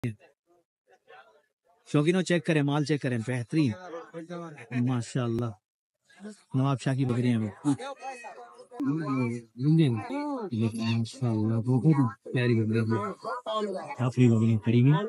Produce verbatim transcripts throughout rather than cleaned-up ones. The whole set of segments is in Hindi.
शौकीनों चेक करें, माल चेक करें, बेहतरीन माशाल्लाह नवाब शाह की बकरियां हैं माशाल्लाह, बहुत प्यारी बकरियां काफी बकरियां खड़ी हैं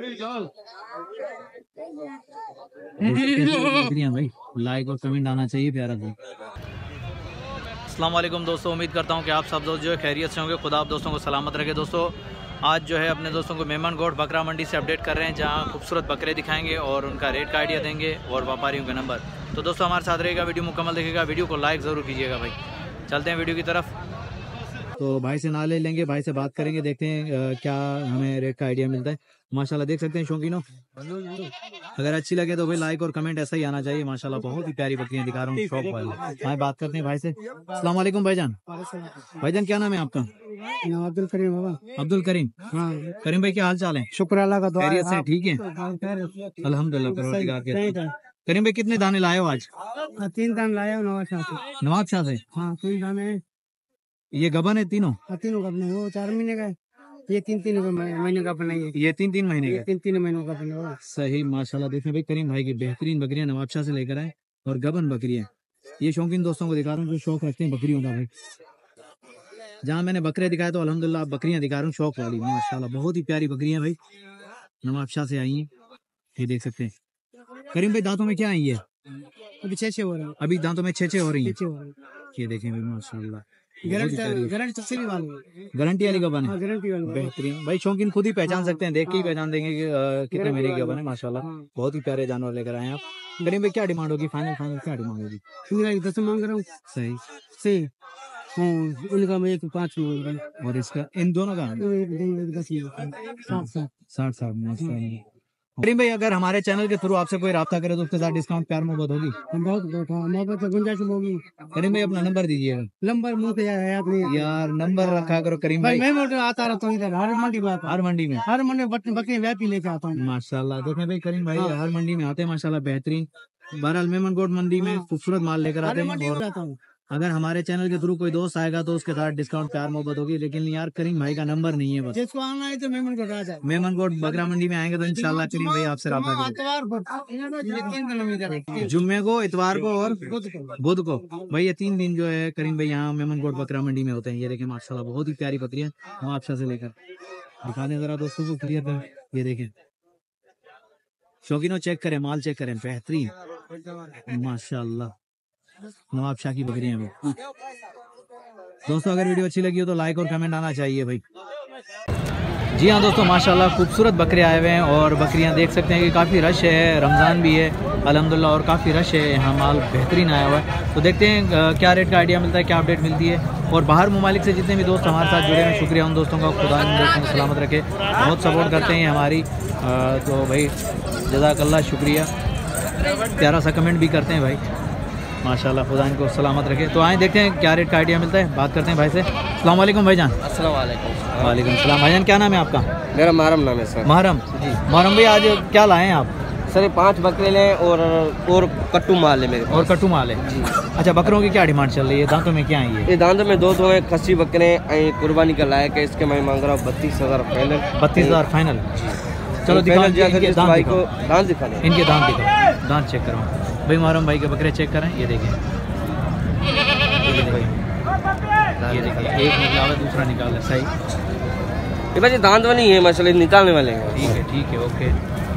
बकरियां भाई। लाइक और कमेंट आना चाहिए प्यारा सा। अस्सलाम वालेकुम दोस्तों, उम्मीद करता हूँ कि आप सब दोस्त जो है खैरियत से होंगे। खुदा आप दोस्तों को सलामत रखे। दोस्तों आज जो है अपने दोस्तों को मेमनगोट बकरा मंडी से अपडेट कर रहे हैं, जहाँ खूबसूरत बकरे दिखाएंगे और उनका रेट का आइडिया देंगे और व्यापारियों का नंबर। तो दोस्तों हमारे साथ रहेगा, वीडियो मुकम्मल देखिएगा, वीडियो को लाइक ज़रूर कीजिएगा भाई। चलते हैं वीडियो की तरफ। तो भाई से नाले लेंगे, भाई से बात करेंगे, देखते हैं क्या हमें रेट का आइडिया मिलता है। माशाल्लाह देख सकते हैं शौकीनों, अगर अच्छी लगे तो भाई लाइक और कमेंट ऐसा ही आना चाहिए। माशाल्लाह बहुत ही प्यारी बकरियां दिखा रहा हूँ शौक वाली। भाई बात करते हैं भाई से। अस्सलाम वालेकुम भाईजान। भाईजान क्या नाम है आपका? अब्दुल करीम बाबा। अब्दुल करीम। हाँ करीम भाई क्या हाल चाल है? शुक्र अल्लाह का, खैरियत से ठीक है अल्हम्दुलिल्लाह। करीम भाई कितने दाने लाए हो आज? तीन दाने लाए हो नवाब शाह से। नवाब शाह से? हाँ तीन दाने। ये गबन है तीनों? तीनों गबन, वो चार महीने का है, ये तीन तीन महीने का बना है। ये तीन तीन महीने का? तीन तीन महीनों का बना। सही माशाल्लाह। देखें भाई करीम भाई की बेहतरीन बकरियां नवाब शाह से लेकर आए और गबन बकरियां। ये शौकीन दोस्तों को दिखा रहा हूँ जो शौक रखते हैं बकरियों का भाई। जहाँ मैंने बकरे दिखाए तो अल्हम्दुलिल्लाह बकरियां दिखा रहा हूँ शौक वाली। माशाल्लाह बहुत ही प्यारी बकरियां भाई नवाब शाह से आई हैं, ये देख सकते हैं। करीम भाई दांतों में क्या आई है? अभी छह छह हो रहा है। अभी दांतों में छह छह हो रही है। ये देखें भाई माशाल्लाह गारंटी वाली गबन है, बेहतरीन भाई। शौकीन खुद ही पहचान सकते हैं, देख के ही पहचान देंगे कि कितने महीने की गबन है। माशाल्लाह बहुत ही प्यारे जानवर लेकर आए हैं आप। करीम भाई क्या डिमांड होगी? फाइनल फाइनल क्या डिमांड होगी? दस मांग रहा हूँ। सही सही। उनका मैं एक पाँच मांग रहा हूँ। और इसका इन दोनों का साठ साठ। करीम भाई अगर हमारे चैनल के थ्रू आपसे कोई राब्ता करे तो उसके साथ डिस्काउंट प्यार मोहब्बत होगी? बहुत मोहब्बत गुंजाइश होगी। करीम भाई अपना नंबर दीजिएगा। नंबर मुझे तो याद नहीं यार, नंबर रखा करो करीम भाई। मैं मोटर आता रहता हूँ इधर, हर मंडी में हर मंडी में हर मंडी में बकरी व्यापी लेके आता हूँ। माशाल्लाह देखें भाई करीम भाई हर मंडी में आते हैं माशाल्लाह बेहतरीन। बहरहाल मेमनगोट मंडी में खूबसूरत माल लेकर आते हैं। और अगर हमारे चैनल के थ्रू कोई दोस्त आएगा तो उसके साथ डिस्काउंट प्यार मोहब्बत होगी। लेकिन यार करीम भाई का नंबर नहीं है, बस जिसको आना है तो मेमनगोट आ जाए। मेमनगोट बकरा मंडी में आएंगे तो इंशाल्लाह करीम भाई आपसे राब्ता करेंगे। जुम्मे को, इतवार को और बुध को भाई, ये तीन दिन जो है करीम भाई यहाँ मेमनगोट बकरा मंडी में होते हैं। ये देखें माशाल्लाह बहुत ही प्यारी बकरियां हम आपसे से लेकर दिखा दें जरा दोस्तों को क्लियर कर। ये देखें शौकीनों चेक करें, माल चेक करें, बेहतरीन माशाल्लाह नवाब शाह की बकरियां हैं दोस्तों। अगर वीडियो अच्छी लगी हो तो लाइक और कमेंट आना चाहिए भाई। जी हाँ दोस्तों माशाल्लाह खूबसूरत बकरे आए हुए हैं और बकरियां देख सकते हैं कि काफ़ी रश है, रमज़ान भी है अल्हम्दुलिल्लाह और काफ़ी रश है यहाँ, माल बेहतरीन आया हुआ है। तो देखते हैं क्या रेट का आइडिया मिलता है, क्या अपडेट मिलती है। और बाहर ममालिक से जितने भी दोस्त हमारे साथ जुड़े हैं शुक्रिया उन दोस्तों का, खुदा इन दोस्तों को सलामत रखे। बहुत सपोर्ट करते हैं हमारी, तो भाई जज़ाकल्लाह शुक्रिया। प्यारा सा कमेंट भी करते हैं भाई माशाल्लाह, खुदा इनको सलामत रखे। तो आए देखते हैं क्या रेट का आइडिया मिलता है, बात करते हैं भाई से। अस्सलाम वालेकुम भाईजान। अस्सलाम वालेकुम। वालेकुम सलाम। भाईजान क्या नाम है आपका? मेरा महरम नाम है सर। महरम जी। महरम भाई आज क्या लाए हैं आप? सर ये पाँच बकरे लें और और कट्टू माल है मेरे और कट्टू माल है जी। अच्छा बकरों की क्या डिमांड चल रही है? दांतों में क्या आई है? ये दांतों में दो दो है, खस्सी बकरे कुर्बानी का लायक है। इसके मैं मांग रहा हूँ बत्तीस हजार फाइनल। बत्तीस हजार फाइनल। चलो दिखा भाई को दांत दिखा दें, इनके दांत दिखा, दांत चेक करो भाई। महरम भाई के बकरे चेक करें। ये देखें ये देखिए एक निकाला दूसरा निकाला सही। ये भाई दांत वाली है माशाल्लाह, निकालने वाले हैं। ठीक है ठीक है ओके।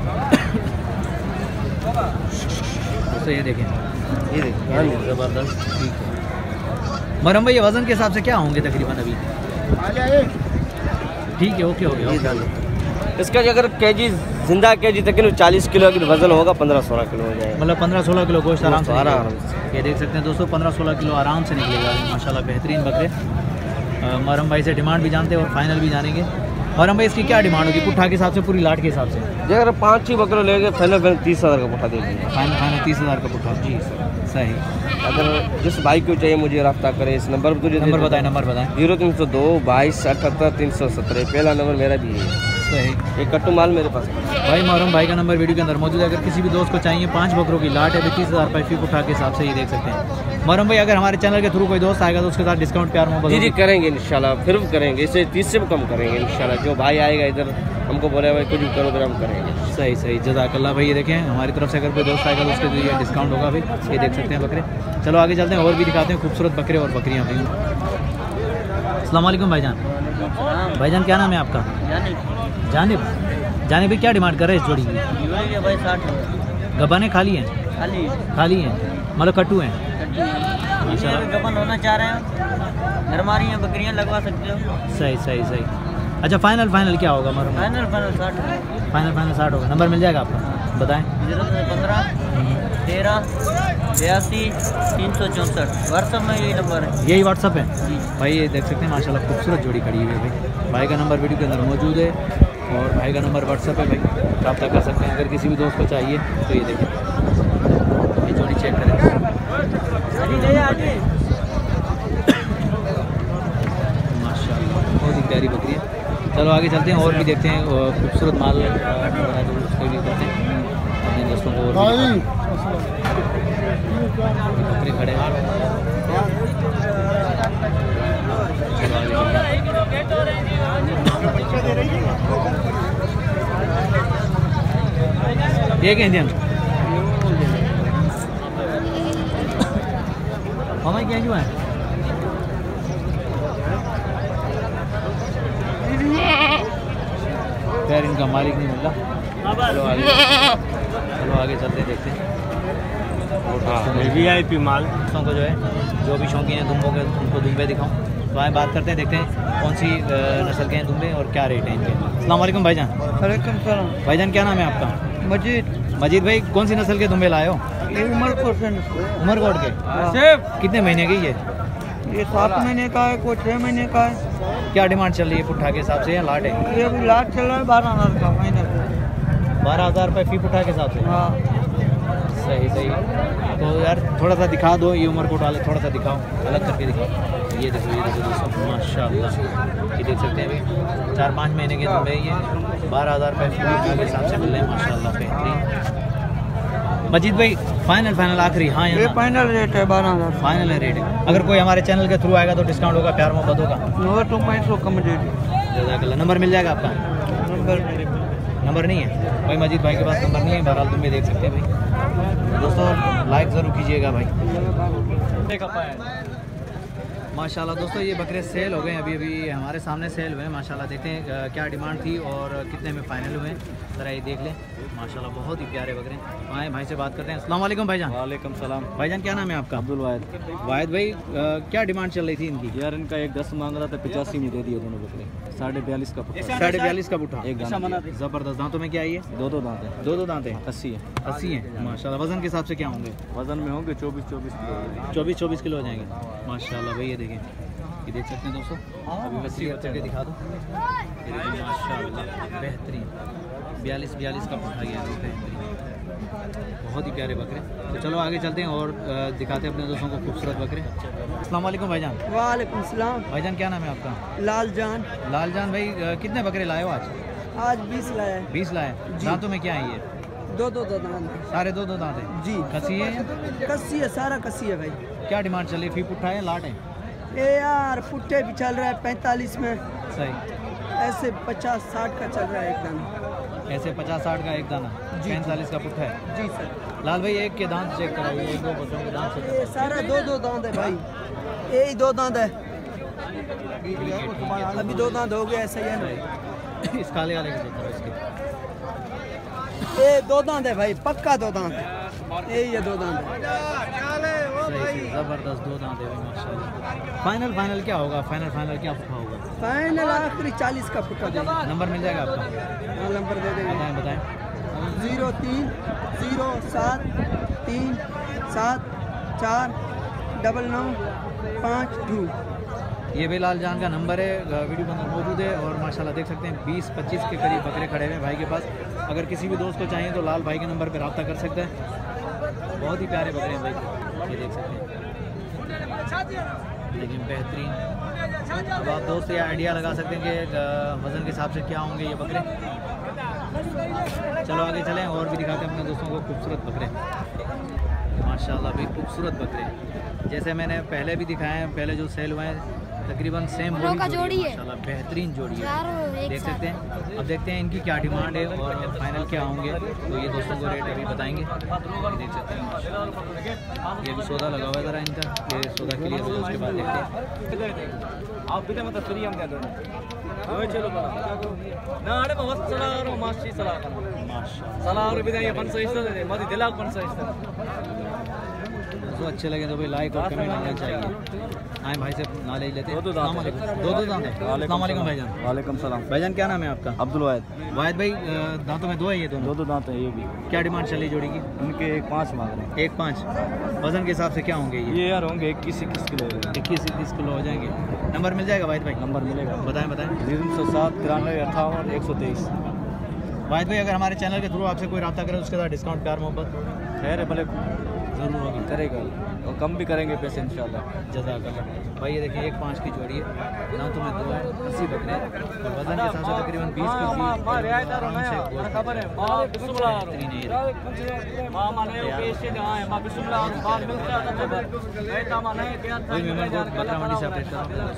तो ये देखें ये देखिए ज़बरदस्त ठीक है। महरम भाई ये वज़न के हिसाब से क्या होंगे तकरीबन अभी? ठीक है ओके हो गया। इसका अगर केजी जिंदा केजी तक चालीस किलो अगर वजन होगा पंद्रह सोलह किलो हो जाएगा। मतलब पंद्रह सोलह किलो गोश्त आराम से आराम से। ये देख सकते हैं दोस्तों पंद्रह सोलह किलो आराम से निकलेगा माशाल्लाह बेहतरीन बकरे। महरम भाई से डिमांड भी जानते हैं और फाइनल भी जानेंगे। महरम भाई इसकी क्या डिमांड होगी पुट्ठा के हिसाब से, पूरी लाट के हिसाब से? जी अगर पाँच ही बकरे लेंगे फाइनल तीस हज़ार का पुट्ठा दे देंगे। फाइनल फाइनल तीस हज़ार का पुट्ठा जी सही। अगर जिस भाई को चाहिए मुझे रब्ता करें, इस नंबर पर नंबर बताएं नंबर बताएं। जीरो तीन सौ दो बाईस अठहत्तर तीन सौ सत्रह पहला नंबर मेरा भी है। सही। एक कट्टू माल मेरे पास भाई महरम भाई का नंबर वीडियो के अंदर मौजूद है। अगर किसी भी दोस्त को चाहिए पाँच बकरों की लाट है तीस हज़ार रुपये फी उठा के हिसाब से ये देख सकते हैं। महरम भाई अगर हमारे चैनल के थ्रू कोई दोस्त आएगा तो उसके साथ डिस्काउंट प्यार मोहब्बत जी जी करेंगे इंशाल्लाह, फिर करेंगे, इसे तीस से भी कम करेंगे इंशाल्लाह। जो भाई आएगा इधर हमको बोले भाई कुछ भी करो तो हम करेंगे। सही सही, जज़ाकल्लाह भाई। ये देखें हमारी तरफ से अगर कोई दोस्त आएगा तो उसके लिए डिस्काउंट होगा भाई। ये देख सकते हैं बकरे। चलो आगे चलते हैं और भी दिखाते हैं खूबसूरत बकरे और बकरियाँ भाई। अस्सलाम वालेकुम भाईजान। भाईजान क्या नाम है आपका? जानिब। जानिब भाई क्या डिमांड कर रहे हैं इस जोड़ी की? भाई साठ गबाने खाली हैं? खाली खाली हैं मतलब कट्टू हैं? गबन होना चाह रहे हैं, नरमारी हैं, बकरियां लगवा सकते हो। सही सही सही। अच्छा फाइनल फाइनल क्या होगा? मर फाइनल फाइनल साठ फाइनल फाइनल साठ होगा। नंबर मिल जाएगा आपका? बताएं। जीरो पंद्रह तेरह बयासी तीन सौ चौंसठ व्हाट्सअप में यही नंबर है। यही व्हाट्सअप है भाई। ये देख सकते हैं माशाल्लाह खूबसूरत जोड़ी खड़ी हुई है भाई। भाई का नंबर वीडियो के अंदर मौजूद है और भाई का नंबर व्हाट्सअप है भाई, रब्ता कर सकते हैं अगर किसी भी दोस्त को चाहिए तो। ये देखें ये जोड़ी चेक करें माशाल्लाह, बहुत ही प्यारी बकरी है। चलो आगे चलते हैं और भी देखते हैं खूबसूरत माल वगैरह जो उसको भी करते हैं अपने दोस्तों को। बकरे खड़े हैं। ये क्या इंडियन हमारे क्या क्यों है? खैर इनका मालिक नहीं मिल रहा। चलो आगे चलो आगे चलते देखते हैं। वी आई पी माल दोस्तों को जो है जो भी शौकीन है दुम्बों के उनको दुम्बे दिखाऊं तो आए बात करते हैं, देखते हैं कौन सी नस्ल के हैं दुम्बे और क्या रेट है इनके। अस्सलाम वालेकुम भाईजान। वालेकुम सलाम। भाईजान क्या नाम है आपका? मजीद। मजीद भाई कौन सी नस्ल के दुम्बे लाए हो? ये उमरकोट से। उमरकोट के। कितने महीने की ये? ये सात महीने का है, कोई छः महीने का है। क्या डिमांड चल रही है पुट्ठा के हिसाब से या लाट है? ये अभी लाट चल रहा है बारह हज़ार का महीने। बारह हज़ार रुपये फी पुट्ठा के हिसाब से? हाँ सही सही। तो यार थोड़ा सा दिखा दो ये उमरकोट वाले, थोड़ा सा दिखाओ, अलग करके दिखाओ। ये देखो ये देखो दोस्तों माशाल्लाह, ये देख सकते हैं भाई चार पाँच महीने के दुम्बे ये बारह हज़ार रुपये फी पुट्ठा के हिसाब से मिल रहे हैं माशाल्लाह, बेहतरीन। मजीद भाई फाइनल फाइनल आखिरी? हाँ ये फाइनल रेट है बारह हज़ार। फाइनल है रेट है। अगर कोई हमारे चैनल के थ्रू आएगा तो डिस्काउंट होगा, प्यार मोहब्बत होगा? नंबर टू पॉइंट सौ कम रेट। जज़ाकल्लाह। नंबर मिल जाएगा आपका? नंबर नंबर नहीं है भाई, मजीद भाई के पास नंबर नहीं है। बहरहाल तुम भी देख सकते हैं भाई। दोस्तों लाइक ज़रूर कीजिएगा भाई। माशाल्लाह दोस्तों ये बकरे सेल हो गए अभी अभी हमारे सामने सेल हुए हैं माशाल्लाह। देखते हैं क्या डिमांड थी और कितने में फाइनल हुए, ज़रा ये देख लें। माशाल्लाह बहुत ही प्यारे बकरे। आए भाई से बात करते हैं। अस्सलाम वालेकुम भाईजान। वालेकुम सलाम। भाईजान क्या नाम है आपका? अब्दुल वाहिद। वाहिद भाई आ, क्या डिमांड चल रही थी इनकी? यार इनका एक दस मांग रहा था, पचासी में दे दिए दोनों बकरे। साढ़े बयालीस का पुट्ठा। साढ़े बयालीस का पुट्ठा एक दाना। ज़बरदस्त। दांतों में क्या है ये? दो दो दांत है। दो दो दांत है। अस्सी है। अस्सी है माशाल्लाह। वजन के हिसाब से क्या होंगे? वजन में होंगे चौबीस चौबीस किलो। चौबीस चौबीस किलो हो जाएंगे माशाल्लाह भाई। ये देखें ये देख सकते हैं दोस्तों, अभी वैसे करके दिखा दो। ये देखिए माशाल्लाह बेहतरीन बयालीस बयालीस का पुट्ठा गया है, बेहतरीन बहुत ही प्यारे बकरे। तो चलो आगे चलते हैं और दिखाते हैं अपने दोस्तों को खूबसूरत बकरे। अस्सलाम वालेकुम भाईजान। वालेकुम सलाम। भाईजान क्या नाम है आपका? लाल जान। लाल जान भाई कितने बकरे लाए हो आज? आज बीस लाया है। बीस लाए। दांतों में क्या है ये? दो दो दो दांत है। सारे दो दो दांत है जी। कसी है या? कस्सी है, सारा कस्सी है भाई। क्या डिमांड चल रही है? फी पुट्ठा है लाट है? ए यार पुट्ठे भी चल रहा है पैंतालीस में, सही। ऐसे पचास साठ का चल रहा है एक दाना। ऐसे पचास साठ का एक दाना, पैंतालीस का पुट्ठा है। जी सर। लाल भाई एक के दांत चेक कराओ, एक दो बच्चों के दांत ये सारा दो दो दांत है भाई, यही दो दांत है। अभी दो दांत हो गया, सही है ना? इस काले वाले की देखो इसके ये दो दांत है भाई, पक्का दो दांत है, यही है दो दांत है। सही सही जबरदस्त दो दांत है भाई माशाल्लाह। फाइनल फाइनल क्या होगा? फाइनल फाइनल क्या पुट्ठा होगा? फाइनल आखिरी चालीस का पुट्ठा देगा। नंबर मिल जाएगा आपका? हाँ नंबर दे देंगे। बताएं बताएं। जीरो तीन जीरो सात तीन सात चार डबल नौ पाँच टू। ये भी लाल जान का नंबर है, वीडियो के अंदर मौजूद है। और माशाल्लाह देख सकते हैं बीस पच्चीस के करीब बकरे खड़े हुए हैं भाई के पास। अगर किसी भी दोस्त को चाहिए तो लाल भाई के नंबर पर रब्ता कर सकते हैं। बहुत ही प्यारे बकरे हैं भाई, ये देख सकते हैं लेकिन बेहतरीन। अब आप दोस्त ये आइडिया लगा सकते हैं कि वज़न के हिसाब से क्या होंगे ये बकरे। चलो आगे चलें और भी दिखाते हैं अपने दोस्तों को खूबसूरत बकरे। माशाल्लाह भी खूबसूरत बकरे, जैसे मैंने पहले भी दिखाए हैं, पहले जो सेल हुए हैं तकरीबन सेम दोनों का जोड़ी है। माशाल्लाह बेहतरीन जोड़ी है, चारों एक देख साथ। सकते हैं। अब देखते हैं इनकी क्या डिमांड है और फाइनल क्या होंगे, तो ये दोस्तों को रेट अभी बताएंगे। ये देख सकते हैं ये भी सौदा लगा हुआ है ज़रा इनका, ये सौदा क्लियर हो उसके बाद देखते हैं। आप भी मतलब फ्री हम क्या दोनों चलो ना आड़े मस्त सलाह करो मास्टी सलाह करो माशाल्लाह सलाह और भी ये पंच इस्ता दे मत दिलाग पंच इस्ता तो अच्छे लगे तो भाई लाइक और कमेंट आना चाहिए। आए भाई से नॉलेज लेते हैं। दो दो दांत अस्सलाम वालेकुम। दो दो दांत है। अस्सलाम वालेकुम भाईजान। वालेकुम सलाम भाईजान क्या नाम है आपका? अब्दुल वाहिद। वाहिद भाई, अ, दांतों में दो है ये दोनों? दो दो दांत है ये भी। क्या डिमांड चली जोड़ी की? उनके एक पाँच मांग रहे हैं। एक पाँच। वजन के हिसाब से क्या होंगे ये? ये यार होंगे इक्कीस इक्कीस किलो इक्कीस इक्कीस किलो हो जाएंगे। नंबर मिल जाएगा वाहिद भाई? नंबर मिलेगा बताएं बताएं। जीरो सौ सात तिरानवे अट्ठावन एक सौ तेईस। वाहिद भाई, अगर हमारे चैनल के थ्रू आपसे कोई रब्ता करे उसके साथ डिस्काउंट प्यार मोहब्बत खैर है भले ज़रूर होगा। करेगा और कम भी करेंगे पैसे इंशाल्लाह। जज़ाकल्लाह। भाई ये देखिए एक पाँच की जोड़ी है, दांतों में दो है, अस्सी बकरे हैं और वजन के हिसाब से तकरीबन बीस के जी खबर है वही मैं को बकरा मंडी से अपडेट कर रहा हूँ।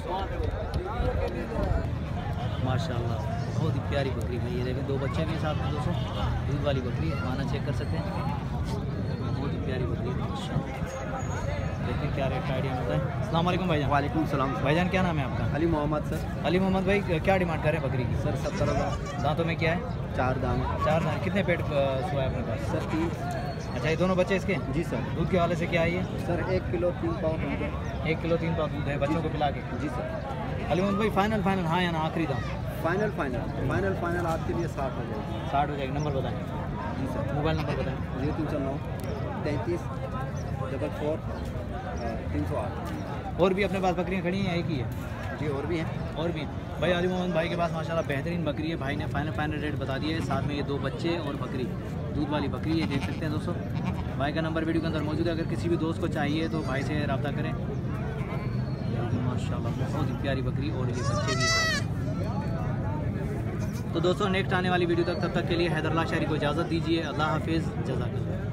माशाल्लाह बहुत ही प्यारी बकरी है। ये देखिए दो बच्चे के साथ में दोस्तों, दूध वाली बकरी है, खाना चेक कर सकते हैं। बहुत ही प्यारी बकरी है माशाल्लाह। देखिए क्या रेट का आइडिया मिलता है। अस्सलाम वालेकुम भाईजान। वालेकुम सलाम। भाईजान क्या नाम है आपका? अली मोहम्मद सर। अली मोहम्मद भाई, क्या डिमांड कर रहे हैं बकरी की? सर सत्तर हज़ार। दांतों में क्या है? चार दाने। चार दाने। कितने पेट अ, सोया है अपने पास? सर तीन। अच्छा ये दोनों बच्चे इसके? जी सर। दूध के वाले से क्या है ये? सर एक किलो तीन पाव दूध है। एक किलो तीन पाव दूध है बच्चों को पिला के? जी सर। अली मोहम्मद भाई फाइनल फाइनल हाँ या ना आखिरी दाम? फाइनल फाइनल फाइनल फाइनल आपके लिए साठ हो जाएगा। साठ हो जाएगा। नंबर बताएं। जी सर। मोबाइल नंबर बताएं। जीरो तीन सौ नौ तैंतीस डबल फोर तीन सौ आठ। और भी अपने पास बकरियाँ खड़ी हैं, एक ही है? जी और भी हैं। और भी भाई अली मोहम्मद भाई के पास माशाल्लाह बेहतरीन बकरी है। भाई ने फाइनल फाइनल रेट बता दिया है, साथ में ये दो बच्चे और बकरी, दूध वाली बकरी है, देख सकते हैं दोस्तों। भाई का नंबर वीडियो के अंदर मौजूद है, अगर किसी भी दोस्त को चाहिए तो भाई से रब्ता करें। माशाल्लाह बहुत ही प्यारी बकरी और ये बच्चे भी हैं। तो दोस्तों नेक्स्ट आने वाली वीडियो तक तब तक के लिए हैदरल्लाह शारी को इजाज़त दीजिए। अल्लाह हाफिज़, जज़ाकल्लाह।